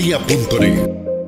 agendeldia.net.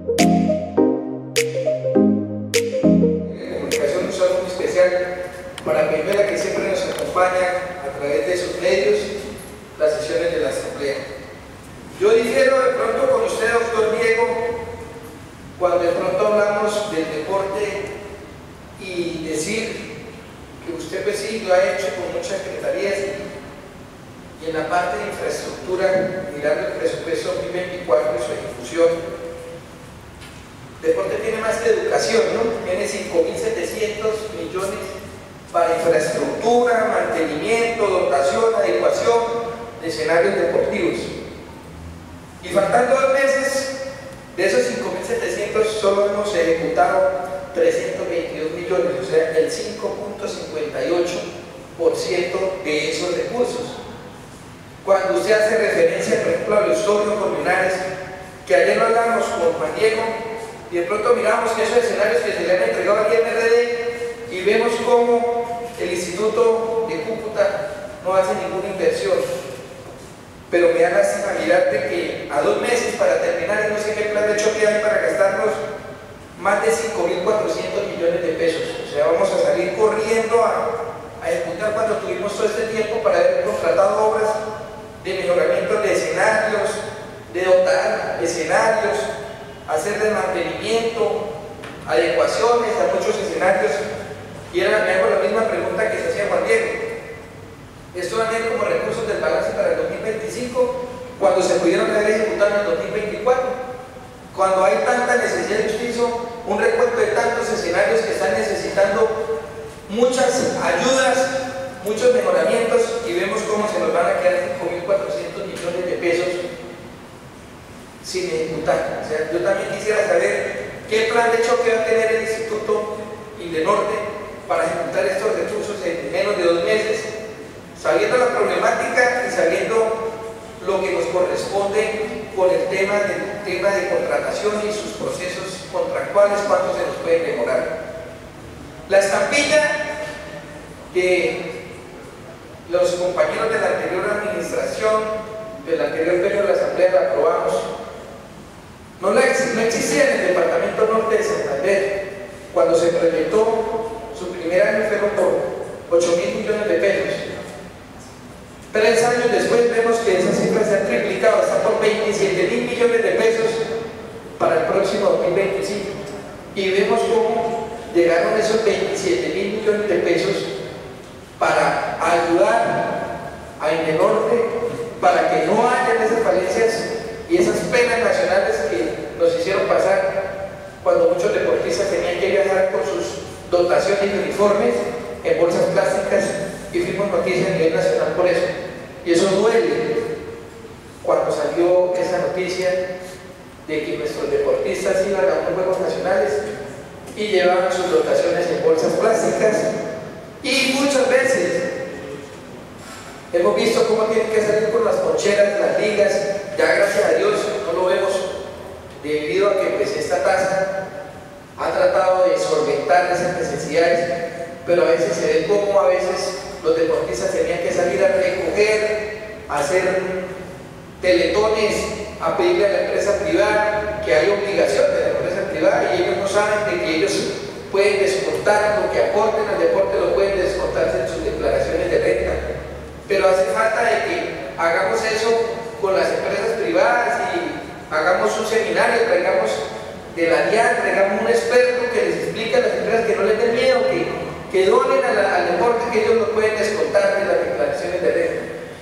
Un saludo muy especial para Peimela, que siempre nos acompaña a través de sus medios, las sesiones de la Asamblea. Yo difiero de pronto con usted, doctor Diego, cuando de pronto hablamos del deporte y decir que usted pues sí lo ha hecho con muchas secretarías y en la parte de infraestructura, mirando el presupuesto 2024 y su ejecución, deporte tiene más que educación, ¿no? Tiene 5.700 millones para infraestructura, mantenimiento, dotación, adecuación de escenarios deportivos. Y faltando 2 meses, de esos 5.700 solo hemos ejecutado 322 millones, o sea, el 5.58% de esos recursos. Cuando usted hace referencia, por ejemplo, a los torneos comunales, que ayer lo hablamos con Juan Diego, y de pronto miramos que esos escenarios que se le han entregado al INRD y vemos cómo el Instituto de Cúcuta no hace ninguna inversión. Pero me da lástima mirar de que a 2 meses para terminar, y no sé qué plan de choque hay para gastarnos más de 5.400 millones de pesos. O sea, vamos a salir corriendo a ejecutar cuando tuvimos todo este tiempo para haber contratado obras de mejoramiento de escenarios, de dotar escenarios, hacer desmantelamiento, adecuaciones a muchos escenarios. Y me hago la misma pregunta que se hacía Juan Diego. ¿Esto va a tener como recursos del balance para el 2025 cuando se pudieron haber ejecutado en el 2024? Cuando hay tanta necesidad, usted hizo un recuento de tantos escenarios que están necesitando muchas ayudas, muchos mejoramientos, y vemos cómo se nos van a quedar 5.400 millones de pesos sin ejecutar. O sea, yo también quisiera saber qué plan de choque va a tener el Instituto Indenorte para ejecutar estos recursos en menos de 2 meses, sabiendo la problemática y sabiendo lo que nos corresponde con el tema de contratación y sus procesos contractuales, cuánto se nos puede demorar. La estampilla que los compañeros de la anterior administración, del anterior periodo de la Asamblea, la aprobamos, no existía en el departamento norte de Santander. Cuando se proyectó su primer año fueron por 8.000 millones de pesos. 3 años después vemos que esa cifra se ha triplicado, está por 27.000 millones de pesos para el próximo 2025. Y vemos cómo llegaron esos 27.000 millones de pesos para ayudar a Indenorte, para que no haya esas falencias y esas penas nacionales que nos hicieron pasar cuando muchos deportistas tenían que viajar con sus dotaciones de uniformes en bolsas plásticas, y fuimos noticia a nivel nacional por eso. Y eso duele cuando salió esa noticia de que nuestros deportistas iban a unos juegos nacionales y llevaban sus dotaciones en bolsas plásticas, y muchas veces hemos visto cómo tienen que salir con las poncheras, las ligas. Ya gracias a Dios no lo vemos, debido a que pues esta tasa ha tratado de solventar esas necesidades, pero a veces se ve como a veces los deportistas tenían que salir a recoger, a hacer teletones, a pedirle a la empresa privada, que hay obligación de la empresa privada, y ellos no saben de que ellos pueden descontar lo que aporten al deporte, lo pueden descontarse en sus declaraciones de renta. Pero hace falta de que hagamos eso con las empresas privadas y hagamos un seminario, traigamos de la DIAN, traigamos un experto que les explique a las empresas que no les den miedo, que donen al deporte, que ellos lo pueden descontar de las declaraciones de renta.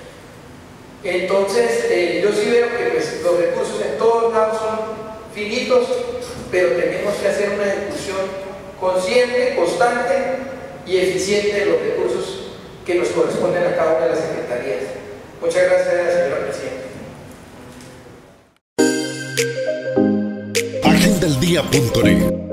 Entonces, yo sí veo que pues, los recursos en todos lados son finitos, pero tenemos que hacer una ejecución consciente, constante y eficiente de los recursos que nos corresponden a cada una de las secretarías. Muchas gracias, señora Presidenta. agendeldia.net